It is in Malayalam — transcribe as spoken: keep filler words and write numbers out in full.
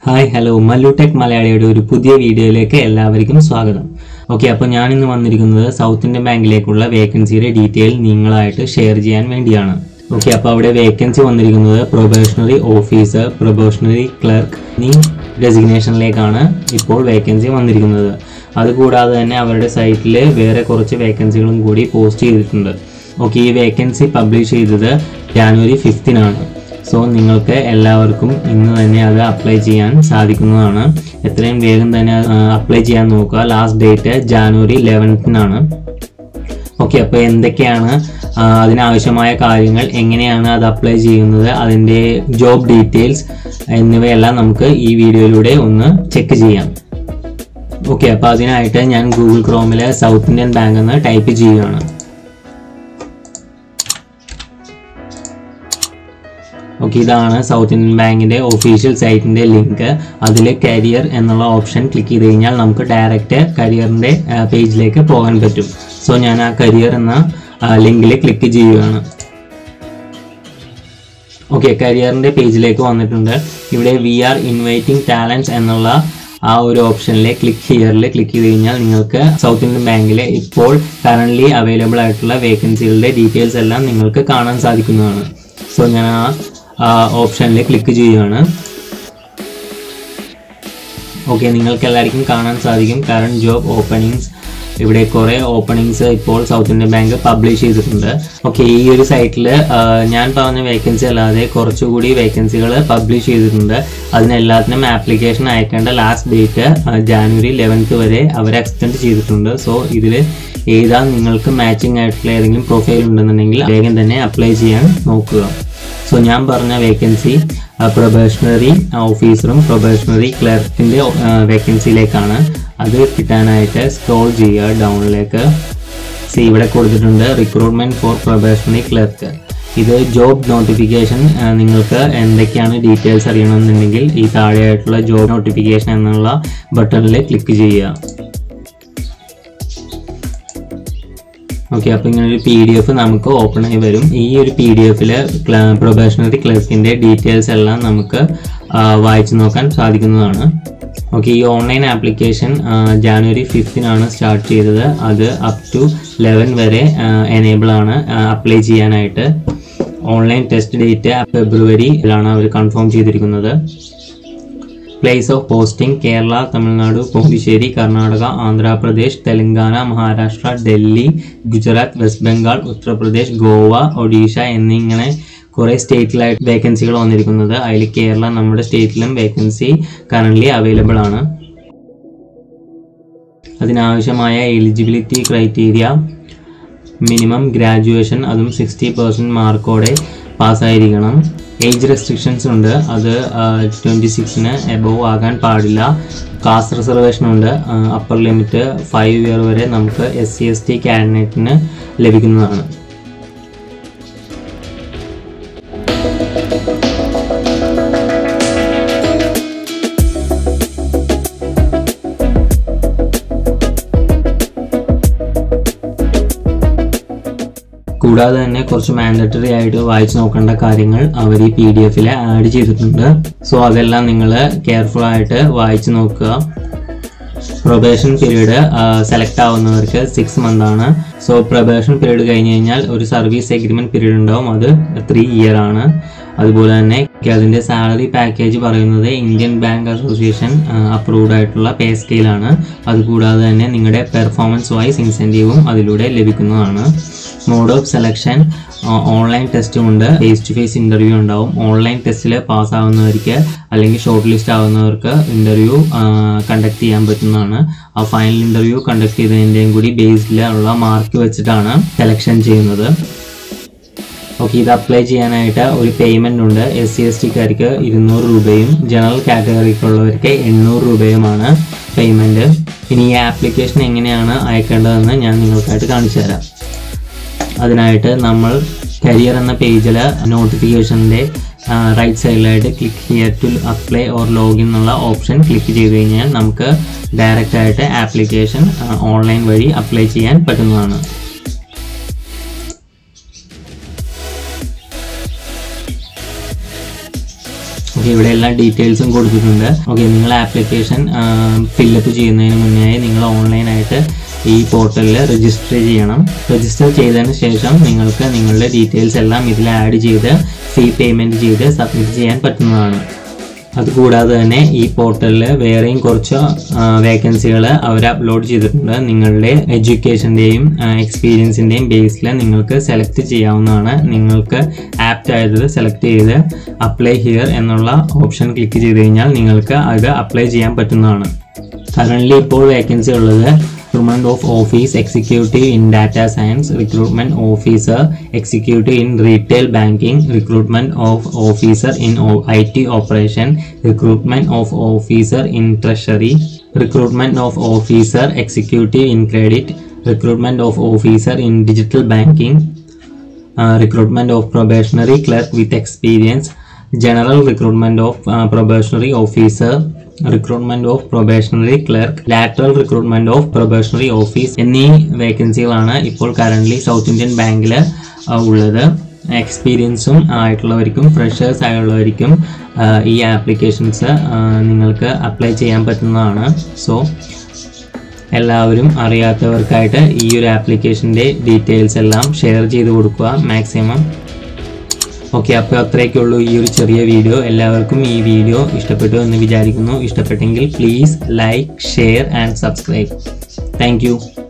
ഹായ് ഹലോ മല്ലുടെക് മലയാളിയുടെ ഒരു പുതിയ വീഡിയോയിലേക്ക് എല്ലാവർക്കും സ്വാഗതം. ഓക്കെ, അപ്പോൾ ഞാൻ ഇന്ന് വന്നിരിക്കുന്നത് സൗത്ത് ഇന്ത്യൻ ബാങ്കിലേക്കുള്ള വേക്കൻസിയുടെ ഡീറ്റെയിൽ നിങ്ങളായിട്ട് ഷെയർ ചെയ്യാൻ വേണ്ടിയാണ്. ഓക്കെ, അപ്പോൾ അവിടെ വേക്കൻസി വന്നിരിക്കുന്നത് പ്രൊബേഷണറി ഓഫീസർ, പ്രൊബേഷണറി ക്ലർക്ക് എന്നീ ഡെസിഗ്നേഷനിലേക്കാണ് ഇപ്പോൾ വേക്കൻസി വന്നിരിക്കുന്നത്. അതുകൂടാതെ തന്നെ അവരുടെ സൈറ്റിൽ വേറെ കുറച്ച് വേക്കൻസികളും കൂടി പോസ്റ്റ് ചെയ്തിട്ടുണ്ട്. ഓക്കെ, ഈ വേക്കൻസി പബ്ലിഷ് ചെയ്തത് ജാനുവരി ഫിഫ്തിനാണ്. സോ നിങ്ങൾക്ക് എല്ലാവർക്കും ഇന്ന് തന്നെ അത് അപ്ലൈ ചെയ്യാൻ സാധിക്കുന്നതാണ്. എത്രയും വേഗം തന്നെ അപ്ലൈ ചെയ്യാൻ നോക്കുക. ലാസ്റ്റ് ഡേറ്റ് ജാനുവരി ലെവൻത്തിനാണ്. ഓക്കെ, അപ്പോൾ എന്തൊക്കെയാണ് അതിനാവശ്യമായ കാര്യങ്ങൾ, എങ്ങനെയാണ് അത് അപ്ലൈ ചെയ്യുന്നത്, അതിൻ്റെ ജോബ് ഡീറ്റെയിൽസ് എന്നിവയെല്ലാം നമുക്ക് ഈ വീഡിയോയിലൂടെ ഒന്ന് ചെക്ക് ചെയ്യാം. ഓക്കെ, അപ്പോൾ അതിനായിട്ട് ഞാൻ ഗൂഗിൾ ക്രോമിൽ സൗത്ത് ഇന്ത്യൻ ബാങ്ക് എന്ന് ടൈപ്പ് ചെയ്യുകയാണ്. ഓക്കെ, ഇതാണ് സൗത്ത് ഇന്ത്യൻ ബാങ്കിൻ്റെ ഒഫീഷ്യൽ സൈറ്റിൻ്റെ ലിങ്ക്. അതിൽ കരിയർ എന്നുള്ള ഓപ്ഷൻ ക്ലിക്ക് ചെയ്ത് കഴിഞ്ഞാൽ നമുക്ക് ഡയറക്റ്റ് കരിയറിൻ്റെ പേജിലേക്ക് പോകാൻ പറ്റും. സോ ഞാൻ ആ കരിയർ എന്ന ലിങ്കിൽ ക്ലിക്ക് ചെയ്യുകയാണ്. ഓക്കെ, കരിയറിൻ്റെ പേജിലേക്ക് വന്നിട്ടുണ്ട്. ഇവിടെ വി ആർ ഇൻവൈറ്റിംഗ് ടാലൻസ് എന്നുള്ള ആ ഒരു ഓപ്ഷനിലെ ക്ലിക്ക് ഹിയറിൽ ക്ലിക്ക് ചെയ്ത് കഴിഞ്ഞാൽ നിങ്ങൾക്ക് സൗത്ത് ഇന്ത്യൻ ബാങ്കിലെ ഇപ്പോൾ കറൻ്റ്ലി അവൈലബിൾ ആയിട്ടുള്ള വേക്കൻസികളുടെ ഡീറ്റെയിൽസ് എല്ലാം നിങ്ങൾക്ക് കാണാൻ സാധിക്കുന്നതാണ്. സോ ഞാൻ ആ ഓപ്ഷനിൽ ക്ലിക്ക് ചെയ്യുകയാണ്. ഓക്കെ, നിങ്ങൾക്ക് എല്ലാവർക്കും കാണാൻ സാധിക്കും കറണ്ട് ജോബ് ഓപ്പണിങ്സ്. ഇവിടെ കുറേ ഓപ്പണിങ്സ് ഇപ്പോൾ സൗത്ത് ഇന്ത്യൻ ബാങ്ക് പബ്ലിഷ് ചെയ്തിട്ടുണ്ട്. ഓക്കെ, ഈ ഒരു സൈറ്റിൽ ഞാൻ പറഞ്ഞ വേക്കൻസി അല്ലാതെ കുറച്ചുകൂടി വേക്കൻസികൾ പബ്ലിഷ് ചെയ്തിട്ടുണ്ട്. അതിനെല്ലാത്തിനും ആപ്ലിക്കേഷൻ അയക്കേണ്ട ലാസ്റ്റ് ഡേറ്റ് ജാനുവരി ലെവൻത്ത് വരെ അവർ എക്സ്റ്റെൻഡ് ചെയ്തിട്ടുണ്ട്. സോ ഇതിൽ ഏതാ നിങ്ങൾക്ക് മാച്ചിങ് ആയിട്ടുള്ള ഏതെങ്കിലും പ്രൊഫൈൽ ഉണ്ടെന്നുണ്ടെങ്കിൽ വേഗം തന്നെ അപ്ലൈ ചെയ്യാൻ നോക്കുക. സോ ഞാൻ പറഞ്ഞ വേക്കൻസി പ്രൊബേഷണറി ഓഫീസറും പ്രൊബേഷണറി ക്ലർക്കിൻ്റെ വേക്കൻസിയിലേക്കാണ്. അത് കിട്ടാനായിട്ട് സ്ക്രോൾ ചെയ്യുക ഡൗണിലേക്ക്. സി ഇവിടെ കൊടുത്തിട്ടുണ്ട് റിക്രൂട്ട്മെൻറ്റ് ഫോർ പ്രൊബേഷണറി ക്ലർക്ക്. ഇത് ജോബ് നോട്ടിഫിക്കേഷൻ. നിങ്ങൾക്ക് എന്തൊക്കെയാണ് ഡീറ്റെയിൽസ് അറിയണമെന്നുണ്ടെങ്കിൽ ഈ താഴെയായിട്ടുള്ള ജോബ് നോട്ടിഫിക്കേഷൻ എന്നുള്ള ബട്ടണിൽ ക്ലിക്ക് ചെയ്യുക. ഓക്കെ, അപ്പോൾ ഇങ്ങനൊരു പി ഡി എഫ് നമുക്ക് ഓപ്പൺ ആയി വരും. ഈ ഒരു പി ഡി എഫിൽ പ്രൊബേഷണറി ക്ലർക്കിൻ്റെ ഡീറ്റെയിൽസ് എല്ലാം നമുക്ക് വായിച്ചു നോക്കാൻ സാധിക്കുന്നതാണ്. ഓക്കെ, ഈ ഓൺലൈൻ ആപ്ലിക്കേഷൻ ജാനുവരി ഫിഫ്തിനാണ് സ്റ്റാർട്ട് ചെയ്തത്. അത് അപ് ടു ലെവൻ വരെ എനേബിൾ ആണ് അപ്ലൈ ചെയ്യാനായിട്ട്. ഓൺലൈൻ ടെസ്റ്റ് ഡേറ്റ് ഫെബ്രുവരിയിലാണ് അവർ കൺഫേം ചെയ്തിരിക്കുന്നത്. Place of posting Kerala, Tamil Nadu, Pondicherry, Karnataka, Andhra Pradesh, Telangana, Maharashtra, Delhi, Gujarat, West Bengal, Uttar Pradesh, Goa, Odisha എന്നിങ്ങനെ കുറേ സ്റ്റേറ്റിലായിട്ട് വേക്കൻസികൾ വന്നിരിക്കുന്നത്. അതിൽ കേരള നമ്മുടെ സ്റ്റേറ്റിലും വേക്കൻസി കറൻ്റ്ലി അവൈലബിൾ ആണ്. അതിനാവശ്യമായ എലിജിബിലിറ്റി ക്രൈറ്റീരിയ മിനിമം ഗ്രാജുവേഷൻ, അതും സിക്സ്റ്റി പെർസെൻറ്റ് മാർക്കോടെ പാസ്സായിരിക്കണം. ഏജ് റെസ്ട്രിക്ഷൻസ് ഉണ്ട്. അത് ട്വൻറ്റി സിക്സിന് എബോവ് ആകാൻ പാടില്ല. കാസ്റ്റ് റിസർവേഷൻ ഉണ്ട്. അപ്പർ ലിമിറ്റ് ഫൈവ് ഇയർ വരെ നമുക്ക് എസ് സി എസ് ടി കാൻഡിഡേറ്റിന് ലഭിക്കുന്നതാണ്. കൂടാതെ തന്നെ കുറച്ച് മാൻഡറ്ററി ആയിട്ട് വായിച്ചു നോക്കേണ്ട കാര്യങ്ങൾ അവർ ഈ പി ഡി എഫിൽ ആഡ് ചെയ്തിട്ടുണ്ട്. സോ അതെല്ലാം നിങ്ങൾ കെയർഫുൾ ആയിട്ട് വായിച്ചു നോക്കുക. പ്രൊബേഷൻ പീരീഡ് സെലക്ട് ആവുന്നവർക്ക് സിക്സ് മന്ത് ആണ്. സോ പ്രൊബേഷൻ പീരീഡ് കഴിഞ്ഞ് കഴിഞ്ഞാൽ ഒരു സർവീസ് എഗ്രിമെൻറ്റ് പീരീഡ് ഉണ്ടാവും. അത് ത്രീ ഇയർ ആണ്. അതുപോലെ തന്നെ അതിൻ്റെ സാലറി പാക്കേജ് പറയുന്നത് ഇന്ത്യൻ ബാങ്ക് അസോസിയേഷൻ അപ്രൂവ്ഡ് ആയിട്ടുള്ള പേ സ്കെയിലാണ്. അതുകൂടാതെ തന്നെ നിങ്ങളുടെ പെർഫോമൻസ് വൈസ് ഇൻസെൻറ്റീവും അതിലൂടെ ലഭിക്കുന്നതാണ്. മോഡ് ഓഫ് സെലക്ഷൻ ഓൺലൈൻ ടെസ്റ്റും ഉണ്ട്. ഫേസ് ടു ഫേസ് ഇൻ്റർവ്യൂ ഉണ്ടാവും. ഓൺലൈൻ ടെസ്റ്റിൽ പാസ്സാവുന്നവർക്ക് അല്ലെങ്കിൽ ഷോർട്ട് ലിസ്റ്റ് ആവുന്നവർക്ക് ഇൻ്റർവ്യൂ കണ്ടക്ട് ചെയ്യാൻ പറ്റുന്നതാണ്. ആ ഫൈനൽ ഇൻ്റർവ്യൂ കണ്ടക്ട് ചെയ്തതിൻ്റെയും കൂടി ബേസിലുള്ള മാർക്ക് വെച്ചിട്ടാണ് സെലക്ഷൻ ചെയ്യുന്നത്. ഓക്കെ, ഇത് അപ്ലൈ ചെയ്യാനായിട്ട് ഒരു പേയ്മെൻ്റ് ഉണ്ട്. എസ് സി എസ് ടിക്കാർക്ക് ഇരുന്നൂറ് രൂപയും ജനറൽ കാറ്റഗറിക്കുള്ളവർക്ക് എണ്ണൂറ് രൂപയുമാണ് പേയ്മെൻറ്റ്. ഇനി ഈ ആപ്ലിക്കേഷൻ എങ്ങനെയാണ് അയക്കേണ്ടതെന്ന് ഞാൻ നിങ്ങൾക്കായിട്ട് കാണിച്ചു തരാം. അതിനായിട്ട് നമ്മൾ കരിയർ എന്ന പേജിൽ നോട്ടിഫിക്കേഷൻ്റെ റൈറ്റ് സൈഡിലായിട്ട് click here to apply or login എന്നുള്ള ഓപ്ഷൻ ക്ലിക്ക് ചെയ്ത് കഴിഞ്ഞാൽ നമുക്ക് ഡയറക്റ്റായിട്ട് ആപ്ലിക്കേഷൻ ഓൺലൈൻ വഴി അപ്ലൈ ചെയ്യാൻ പറ്റുന്നതാണ്. ഓക്കെ, ഇവിടെ എല്ലാ ഡീറ്റെയിൽസും കൊടുത്തിട്ടുണ്ട്. ഓക്കെ, നിങ്ങൾ ആപ്ലിക്കേഷൻ ഫില്ലപ്പ് ചെയ്യുന്നതിന് മുന്നേ നിങ്ങൾ ഓൺലൈനായിട്ട് ഈ പോർട്ടലിൽ രജിസ്റ്റർ ചെയ്യണം. രജിസ്റ്റർ ചെയ്തതിന് ശേഷം നിങ്ങൾക്ക് നിങ്ങളുടെ ഡീറ്റെയിൽസ് എല്ലാം ഇതിൽ ആഡ് ചെയ്ത് ഫീ പേയ്മെൻറ്റ് ചെയ്ത് സബ്മിറ്റ് ചെയ്യാൻ പറ്റുന്നതാണ്. അതുകൂടാതെ തന്നെ ഈ പോർട്ടലിൽ വേറെയും കുറച്ച് വേക്കൻസികൾ അവർ അപ്ലോഡ് ചെയ്തിട്ടുണ്ട്. നിങ്ങളുടെ എഡ്യൂക്കേഷൻ്റെയും എക്സ്പീരിയൻസിൻ്റെയും ബേസിൽ നിങ്ങൾക്ക് സെലക്ട് ചെയ്യാവുന്നതാണ്. നിങ്ങൾക്ക് ആപ്റ്റ് ആയത് സെലക്ട് ചെയ്ത് അപ്ലൈ ഹിയർ എന്നുള്ള ഓപ്ഷൻ ക്ലിക്ക് ചെയ്ത് കഴിഞ്ഞാൽ നിങ്ങൾക്ക് അത് അപ്ലൈ ചെയ്യാൻ പറ്റുന്നതാണ്. കറൻ്റ്ലി ഇപ്പോൾ വേക്കൻസി ഉള്ളത് Recruitment of Office Executive in Data Science, Recruitment Officer Executive in Retail Banking, Recruitment of Officer in I T Operation, Recruitment of Officer in Treasury, Recruitment of Officer Executive in Credit, Recruitment of Officer in Digital Banking, uh, Recruitment of Probationary Clerk with Experience, General Recruitment of uh, Probationary Officer, recruitment of probationary clerk, lateral recruitment of probationary office എന്നീ വേക്കൻസികളാണ് ഇപ്പോൾ കറൻ്റ്ലി സൗത്ത് ഇന്ത്യൻ ബാങ്കിൽ ഉള്ളത്. എക്സ്പീരിയൻസും ആയിട്ടുള്ളവർക്കും ഫ്രഷേഴ്സ് ആയുള്ളവർക്കും ഈ ആപ്ലിക്കേഷൻസ് നിങ്ങൾക്ക് അപ്ലൈ ചെയ്യാൻ പറ്റുന്നതാണ്. സോ എല്ലാവരും അറിയാത്തവർക്കായിട്ട് ഈ ഒരു ആപ്ലിക്കേഷൻ്റെ ഡീറ്റെയിൽസ് എല്ലാം ഷെയർ ചെയ്ത് കൊടുക്കുക മാക്സിമം. ഓക്കെ, അപ്പോൾ അത്രയൊക്കെ ഉള്ളൂ ഈ ഒരു ചെറിയ വീഡിയോ. എല്ലാവർക്കും ഈ വീഡിയോ ഇഷ്ടപ്പെട്ടു എന്ന് വിചാരിക്കുന്നു. ഇഷ്ടപ്പെട്ടെങ്കിൽ please like, share and subscribe. Thank U.